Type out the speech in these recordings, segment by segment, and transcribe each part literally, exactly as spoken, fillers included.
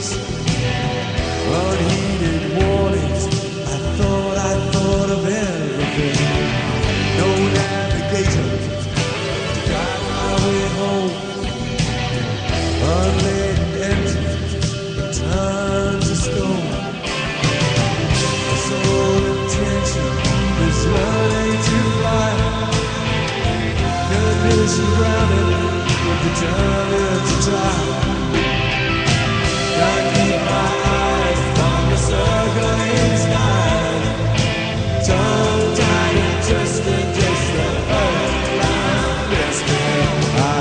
days, unheeded warnings. I thought I thought of everything. No navigator to guide my way home. Unladen engines, turned to stone. My sole intention is learning to fly. Condition grounded with determined to try. Gotta keep my eyes on the circling sky. Tongue tied and twisted, just the earth line destiny.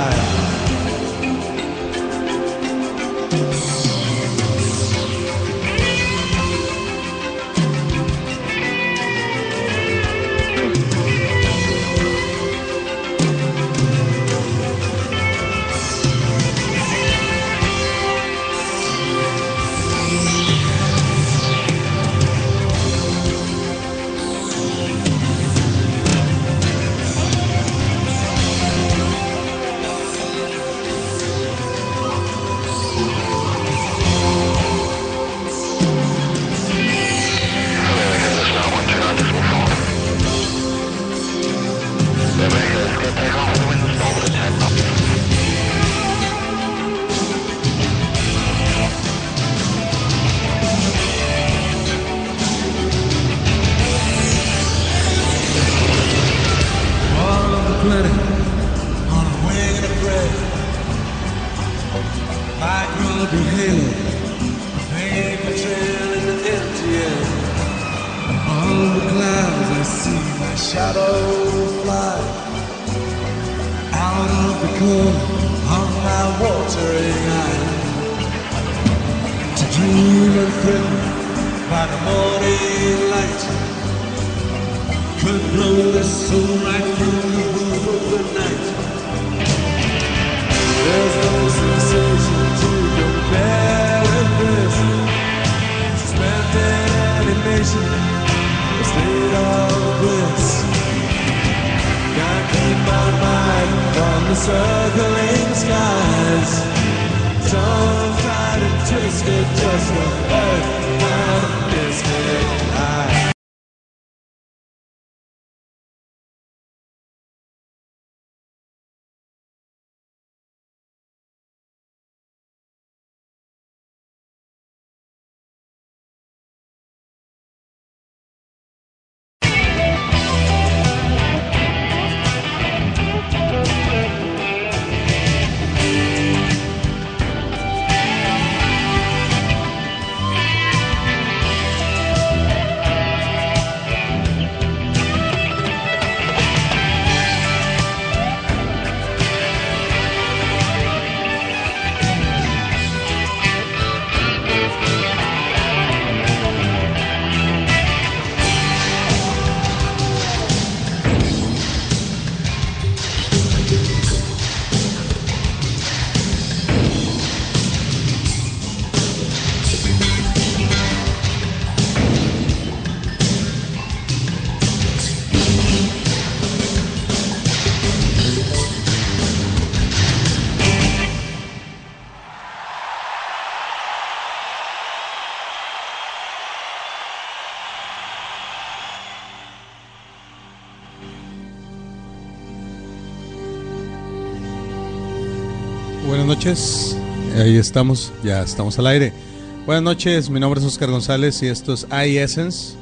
Buenas noches, ahí estamos, ya estamos al aire. Buenas noches, mi nombre es Oscar González y esto es iEssence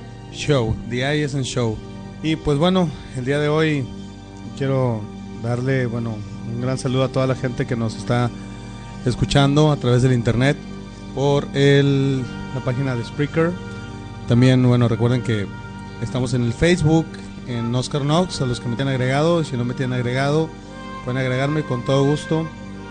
Show, The iEssence Show. Y pues bueno, el día de hoy quiero darle, bueno, un gran saludo a toda la gente que nos está escuchando a través del internet por el, la página de Spreaker. También, bueno, recuerden que estamos en el Facebook, en Oscar Knox, a los que me tienen agregado. Si no me tienen agregado, pueden agregarme con todo gusto.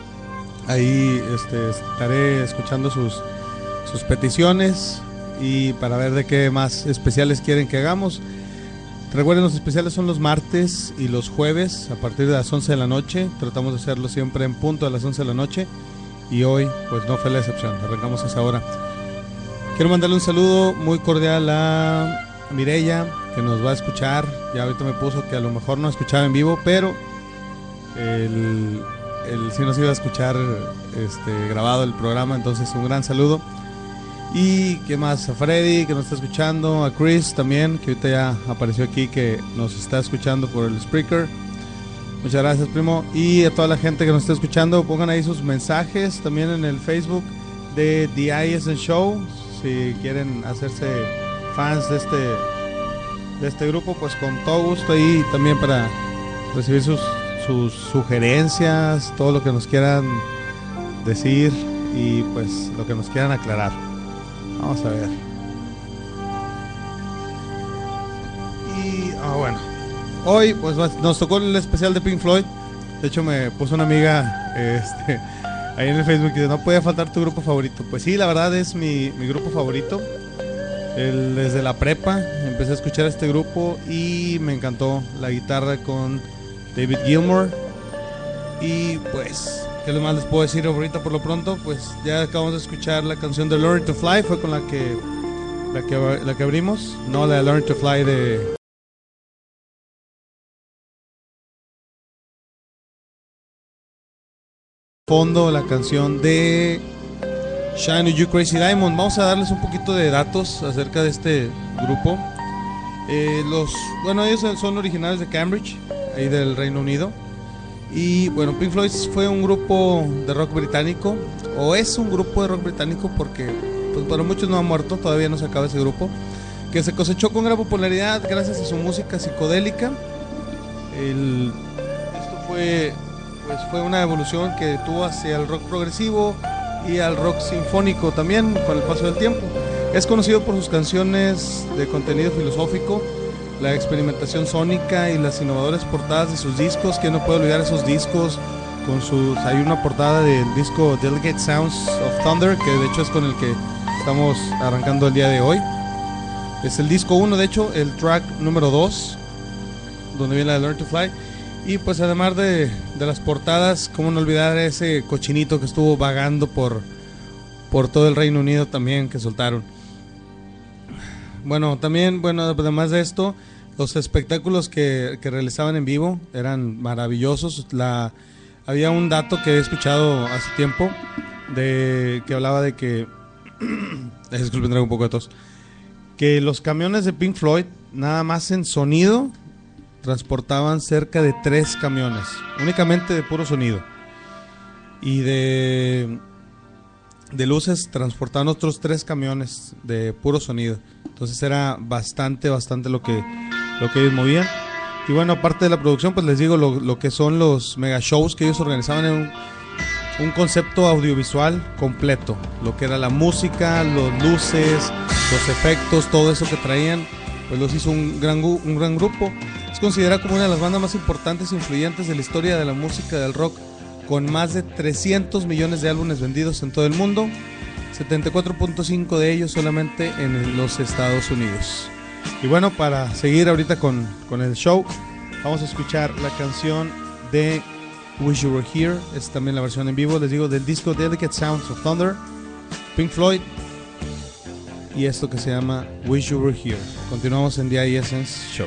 Ahí este, estaré escuchando sus, sus peticiones y para ver de qué más especiales quieren que hagamos. Recuerden, los especiales son los martes y los jueves a partir de las once de la noche. Tratamos de hacerlo siempre en punto a las once de la noche y hoy pues no fue la excepción, arrancamos a esa hora. Quiero mandarle un saludo muy cordial a Mireya, que nos va a escuchar. Ya ahorita me puso que a lo mejor no escuchaba en vivo, pero el, él sí nos iba a escuchar este, grabado el programa, entonces un gran saludo. Y qué más, a Freddy que nos está escuchando, a Chris también, que ahorita ya apareció aquí, que nos está escuchando por el Spreaker. Muchas gracias, primo. Y a toda la gente que nos está escuchando, pongan ahí sus mensajes también en el Facebook de The I S N Show. Si quieren hacerse fans de este, de este grupo, pues con todo gusto ahí también para recibir sus, sus sugerencias, todo lo que nos quieran decir y pues lo que nos quieran aclarar. Vamos a ver. Y ah, bueno, hoy pues nos tocó el especial de Pink Floyd. De hecho me puso una amiga este, ahí en el Facebook que dice, no podía faltar tu grupo favorito. Pues sí, la verdad es mi, mi grupo favorito. El, desde la prepa empecé a escuchar este grupo y me encantó la guitarra con David Gilmour. Y pues, ¿qué más les puedo decir ahorita por lo pronto? Pues ya acabamos de escuchar la canción de Learn to Fly, fue con la que, la que, la que abrimos. No, la de Learn to Fly de... fondo, la canción de Shine on You Crazy Diamond. Vamos a darles un poquito de datos acerca de este grupo. Eh, los, bueno, ellos son originarios de Cambridge, ahí del Reino Unido. Y bueno, Pink Floyd fue un grupo de rock británico, o es un grupo de rock británico porque pues para muchos no ha muerto, todavía no se acaba ese grupo, que se cosechó con gran popularidad gracias a su música psicodélica. El, esto fue, pues fue una evolución que tuvo hacia el rock progresivo y al rock sinfónico también con el paso del tiempo. Es conocido por sus canciones de contenido filosófico, la experimentación sónica y las innovadoras portadas de sus discos, que no puedo olvidar esos discos con sus, hay una portada del disco Delicate Sounds of Thunder, que de hecho es con el que estamos arrancando el día de hoy. Es el disco uno, de hecho, el track número dos, donde viene la de Learn to Fly. Y pues además de, de las portadas, cómo no olvidar ese cochinito que estuvo vagando por, por todo el Reino Unido también, que soltaron. Bueno, también, bueno, además de esto, los espectáculos que, que realizaban en vivo eran maravillosos. La, había un dato que he escuchado hace tiempo, de que hablaba de que, disculpen, traigo un poco de tos, que los camiones de Pink Floyd, nada más en sonido, transportaban cerca de tres camiones, únicamente de puro sonido. Y de, de luces transportaban otros tres camiones de puro sonido. Entonces era bastante, bastante lo que, lo que ellos movían. Y bueno, aparte de la producción, pues les digo lo, lo que son los mega shows que ellos organizaban en un, un concepto audiovisual completo. Lo que era la música, los luces, los efectos, todo eso que traían, pues los hizo un gran, un gran grupo. Es considerada como una de las bandas más importantes e influyentes de la historia de la música del rock, con más de trescientos millones de álbumes vendidos en todo el mundo, setenta y cuatro punto cinco de ellos solamente en los Estados Unidos. Y bueno, para seguir ahorita con, con el show, vamos a escuchar la canción de Wish You Were Here. Es también la versión en vivo, les digo, del disco Delicate Sounds of Thunder, Pink Floyd, y esto que se llama Wish You Were Here. Continuamos en The I S N Show.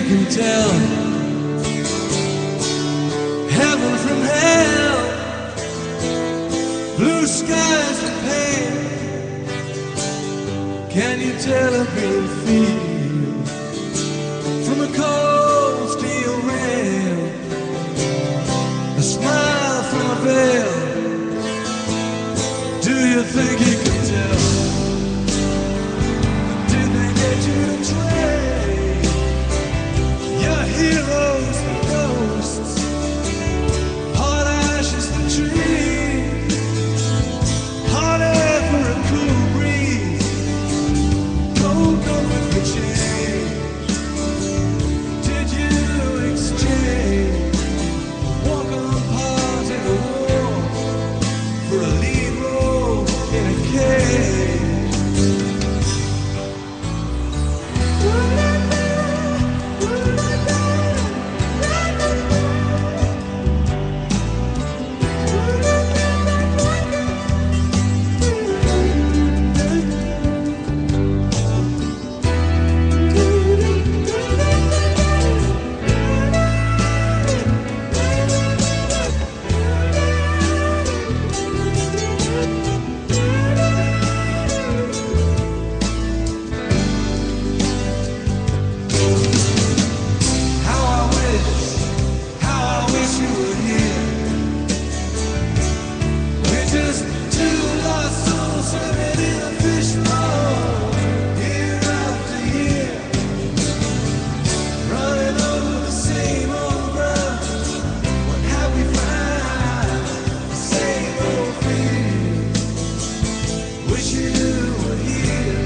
can tell heaven from hell, blue skies and pain. Can you tell a green field from a cold steel rail, a smile from a veil? Do you think you can tell? Did they get you to trade your heroes for ghosts, hot ashes for trees, hot air for a cool breeze, cold gun with the change? Did you exchange walk on pause in a war for a lead role in a cage? How I wish, how I wish you were here. We're just two lost souls swimming in a fishbowl, year after year, running over the same old ground. What have we found? The same old fear. Wish you were here.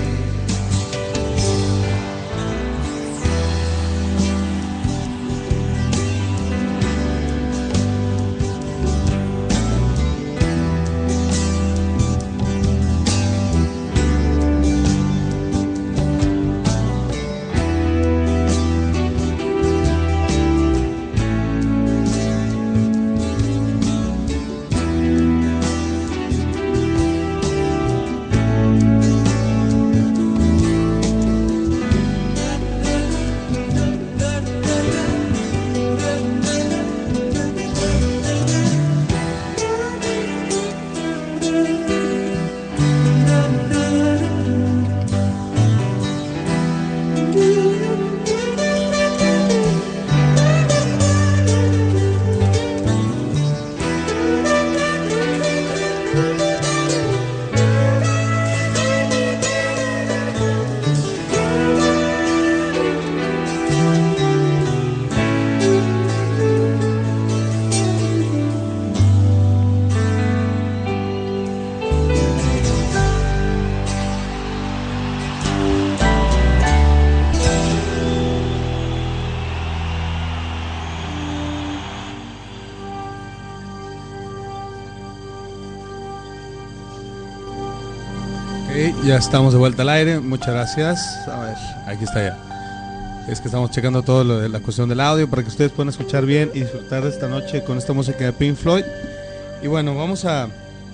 Ok, ya estamos de vuelta al aire, muchas gracias. A ver, aquí está ya. Es que estamos checando todo lo de la cuestión del audio para que ustedes puedan escuchar bien y disfrutar de esta noche con esta música de Pink Floyd. Y bueno, vamos a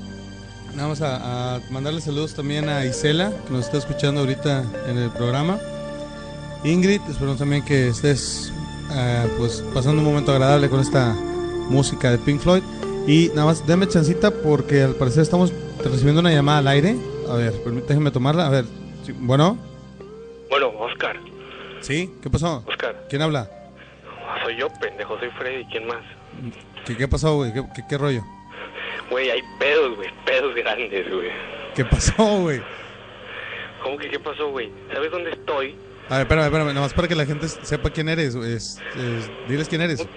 vamos a, a mandarle saludos también a Isela, que nos está escuchando ahorita en el programa. Ingrid, espero también que estés uh, pues pasando un momento agradable con esta música de Pink Floyd. Y nada más, déme chancita porque al parecer estamos recibiendo una llamada al aire. A ver, déjenme tomarla. A ver, sí, bueno. Bueno, Oscar. ¿Sí? ¿Qué pasó? Oscar. ¿Quién habla? No, soy yo, pendejo, soy Freddy. ¿Quién más? ¿Qué, qué pasó, güey? ¿Qué, qué, ¿Qué rollo? Güey, hay pedos, güey. Pedos grandes, güey. ¿Qué pasó, güey? ¿Cómo que qué pasó, güey? ¿Sabes dónde estoy? A ver, espérame, espérame. Nada más para que la gente sepa quién eres. Es, es, diles quién eres.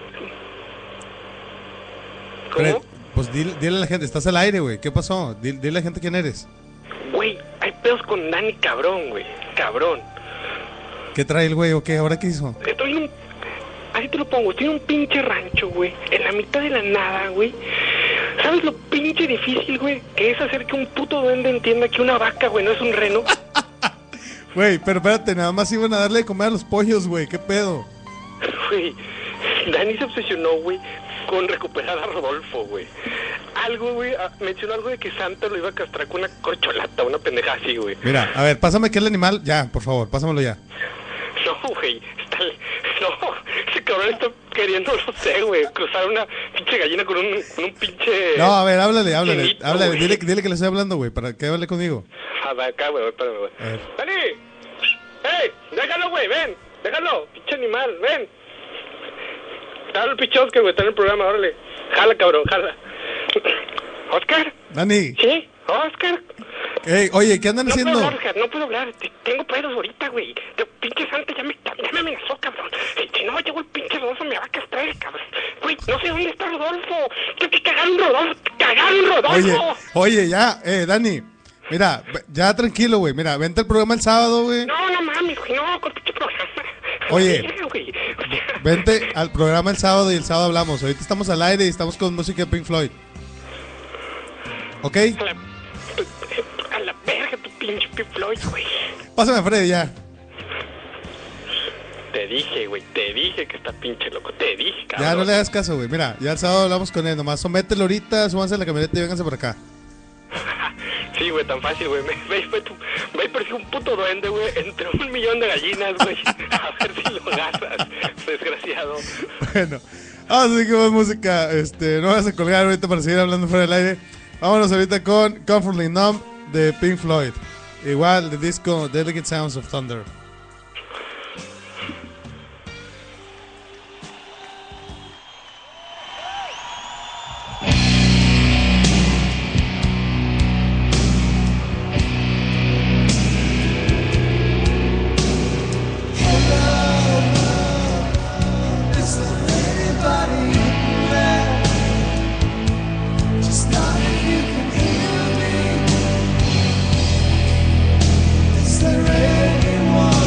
¿Cómo? Fred, pues dile, dile a la gente. Estás al aire, güey. ¿Qué pasó? Dile, dile a la gente quién eres. Güey, hay pedos con Dani, cabrón, güey. Cabrón. ¿Qué trae el güey o qué? ¿Ahora qué hizo? Estoy en un... Así te lo pongo. Estoy en un pinche rancho, güey. En la mitad de la nada, güey. ¿Sabes lo pinche difícil, güey? Que es hacer que un puto duende entienda que una vaca, güey, no es un reno. Güey, pero espérate, nada más iban a darle de comer a los pollos, güey. ¿Qué pedo? Güey, Dani se obsesionó, güey, con recuperar a Rodolfo, güey. Algo, güey, ah, mencionó algo de que Santa lo iba a castrar con una corcholata, una pendeja así, güey. Mira, a ver, pásame que el animal, ya, por favor, pásamelo ya. No, güey, está... No, cabrón está queriendo, no sé, güey, cruzar una pinche gallina con un, con un pinche... No, a ver, háblale, háblale. chinito, háblale güey. dile, dile que le estoy hablando, güey, para que hable conmigo. A ver, acá, güey, espérame, güey. A ver. ¡Dani! ¡Ey! ¡Déjalo, güey! ¡Ven! ¡Déjalo! ¡Pinche animal! ¡Ven! Dale el pinche Oscar, güey, está en el programa, órale. Jala, cabrón, jala. ¿Oscar? Dani, ¿Sí? ¿Oscar? hey, oye, ¿qué andan No puedo haciendo? hablar, Oscar, no puedo hablar. Te- Tengo pedos ahorita, güey. Te- Pinche Santa ya me, ya me amenazó, cabrón. Si, si no llegó el pinche Rodolfo, me va a castrar, cabrón. Güey, no sé dónde está Rodolfo. Tengo que cagar un Rodolfo. ¡Cagar un Rodolfo! Oye, oye, ya, eh, Dani, mira, ve- ya tranquilo, güey, mira, vente al programa el sábado, güey. No, no mames, güey, no, con pinche programa. Oye. Verga, güey. O sea, Vente al programa el sábado y el sábado hablamos. Ahorita estamos al aire y estamos con música de Pink Floyd. ¿Ok? a la, a la verga tu pinche Pink Floyd, güey. Pásame a Freddy ya. Te dije, güey, te dije que está pinche loco. Te dije, cabrón. Ya no le hagas caso, güey. Mira, ya el sábado hablamos con él. Nomás somételo ahorita, súbanse a la camioneta y vénganse por acá. Sí, güey, tan fácil, güey. Me veis, güey, tú. Me pareció un puto duende, güey, entre un millón de gallinas, güey. A ver si lo agarras, desgraciado. Bueno, vamos a seguir con música. Este, no vas a colgar ahorita para seguir hablando fuera del aire. Vámonos ahorita con Comfortably Numb de Pink Floyd. Igual, de disco Delicate Sounds of Thunder. Is there anyone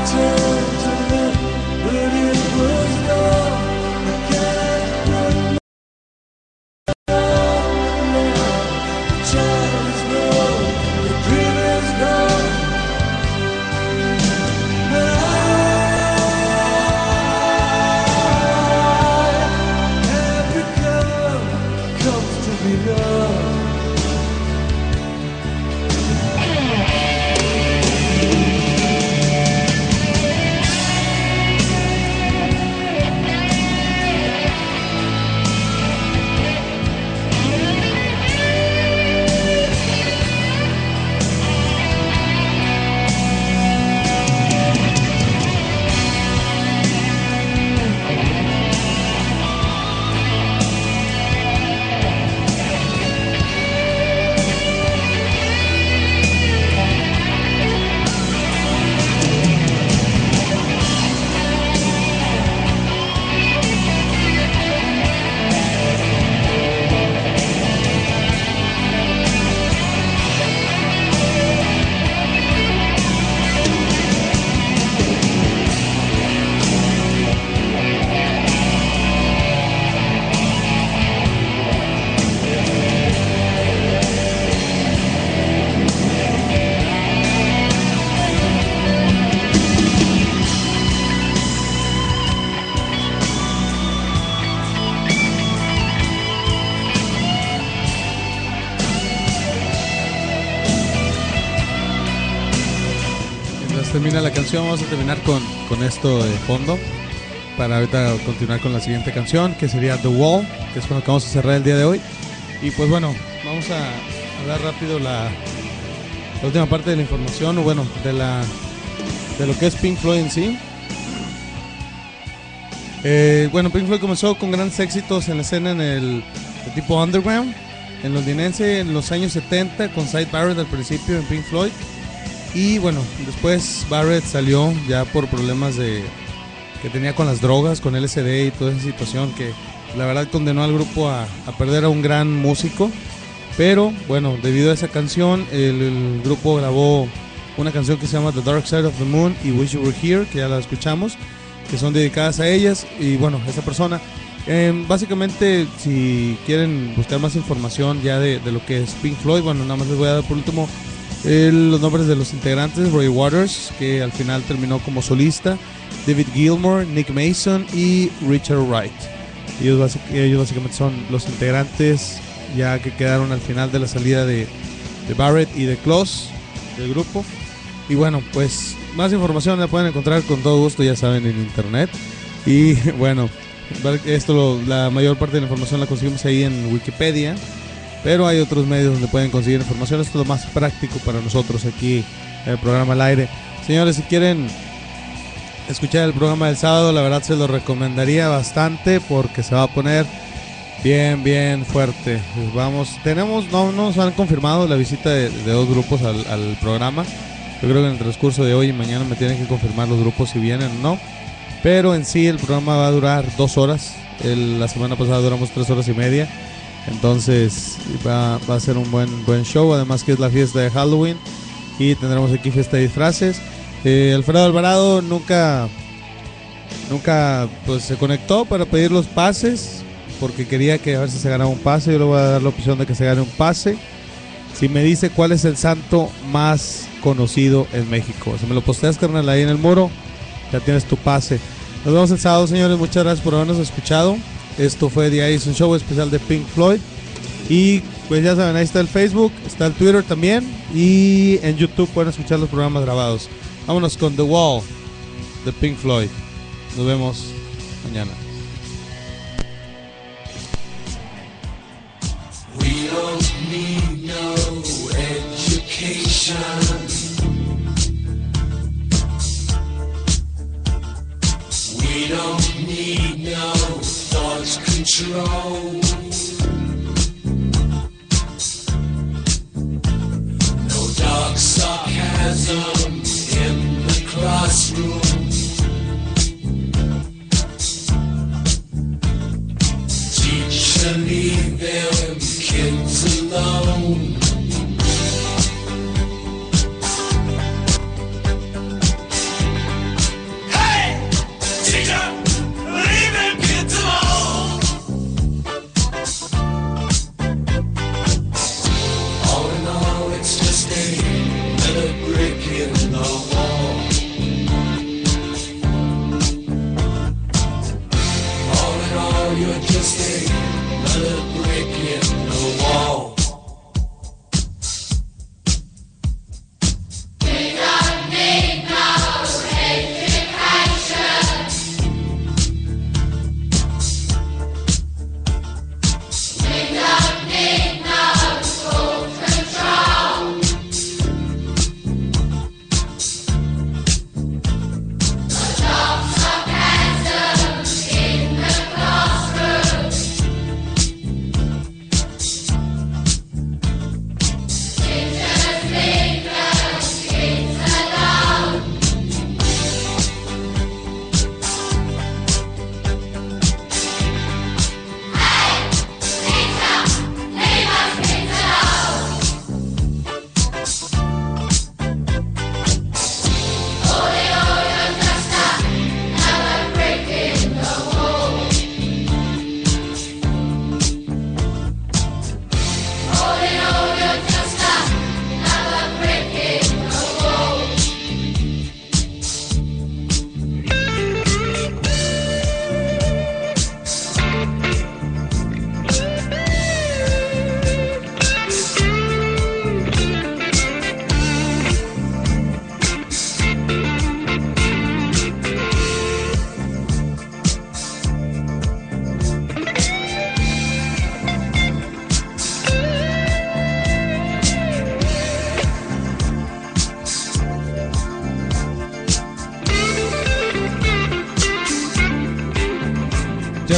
turned to look, but it was gone. I can't put my now. The child is gone, the dream is gone. But I have become comfortably numb. Termina la canción, vamos a terminar con, con esto de fondo para ahorita continuar con la siguiente canción, que sería The Wall, que es con lo que vamos a cerrar el día de hoy. Y pues bueno, vamos a hablar rápido la, la última parte de la información, o bueno, de la de lo que es Pink Floyd en sí. Eh, bueno, Pink Floyd comenzó con grandes éxitos en la escena en el de tipo underground, en londinense en los años setenta, con Syd Barrett al principio en Pink Floyd. Y bueno, después Barrett salió ya por problemas de que tenía con las drogas, con L S D y toda esa situación que la verdad condenó al grupo a, a perder a un gran músico. Pero bueno, debido a esa canción, el, el grupo grabó una canción que se llama The Dark Side of the Moon y Wish You Were Here, que ya la escuchamos, que son dedicadas a ellas. Y bueno, esa persona, eh, básicamente si quieren buscar más información ya de, de lo que es Pink Floyd, bueno, nada más les voy a dar por último El, los nombres de los integrantes: Roy Waters, que al final terminó como solista, David Gilmour, Nick Mason y Richard Wright. Ellos, basic, ellos básicamente son los integrantes ya que quedaron al final de la salida de, de Barrett y de Kloss del grupo. Y bueno, pues más información la pueden encontrar con todo gusto, ya saben, en internet. Y bueno, esto lo, la mayor parte de la información la conseguimos ahí en Wikipedia, pero hay otros medios donde pueden conseguir información. Esto es lo más práctico para nosotros aquí en el programa al aire. Señores, si quieren escuchar el programa del sábado, la verdad se lo recomendaría bastante porque se va a poner bien, bien fuerte. Pues vamos, tenemos, no nos han confirmado la visita de, de dos grupos al, al programa. Yo creo que en el transcurso de hoy y mañana me tienen que confirmar los grupos si vienen o no. Pero en sí el programa va a durar dos horas. El, la semana pasada duramos tres horas y media. Entonces va, va a ser un buen buen show. Además que es la fiesta de Halloween y tendremos aquí fiesta de disfraces. eh, Alfredo Alvarado nunca Nunca pues se conectó para pedir los pases, porque quería que a ver si se ganaba un pase. Yo le voy a dar la opción de que se gane un pase si me dice cuál es el santo más conocido en México. Si me lo posteas, carnal, ahí en el muro, ya tienes tu pase. Nos vemos el sábado, señores. Muchas gracias por habernos escuchado. Esto fue The Addison Show, especial de Pink Floyd. Y pues ya saben, ahí está el Facebook, está el Twitter también, y en YouTube pueden escuchar los programas grabados. Vámonos con The Wall de Pink Floyd. Nos vemos mañana. We don't need no education. We don't need no thought control. No dark sarcasm in the classroom. Teacher, leave them kids alone.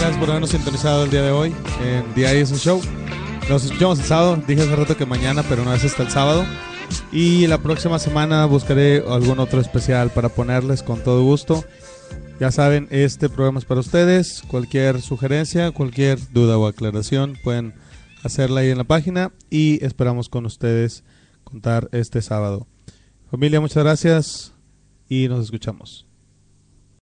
gracias por habernos sintonizado el día de hoy en The I S N Show. Nos escuchamos el sábado. Dije hace rato que mañana, pero no es hasta el sábado. Y la próxima semana buscaré algún otro especial para ponerles con todo gusto. Ya saben, este programa es para ustedes. Cualquier sugerencia, cualquier duda o aclaración pueden hacerla ahí en la página. Y esperamos con ustedes contar este sábado. Familia, muchas gracias y nos escuchamos.